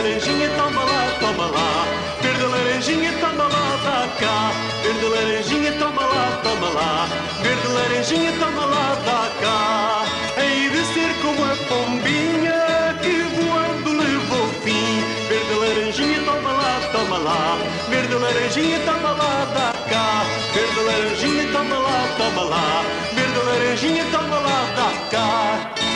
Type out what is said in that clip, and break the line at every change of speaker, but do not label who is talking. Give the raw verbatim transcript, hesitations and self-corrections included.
laranjinha, toma lá, toma lá. Verde laranjinha, toma lá, dá cá. Verde laranjinha, toma lá, toma lá. Verde laranjinha, toma lá, dá cá. Hei de ser como a pombinha que voando levou fim. Verde laranjinha, toma lá, toma lá. Verde laranjinha, toma lá, dá cá. Verde laranjinha, toma lá, toma lá. Verde laranjinha, toma lá, dá cá.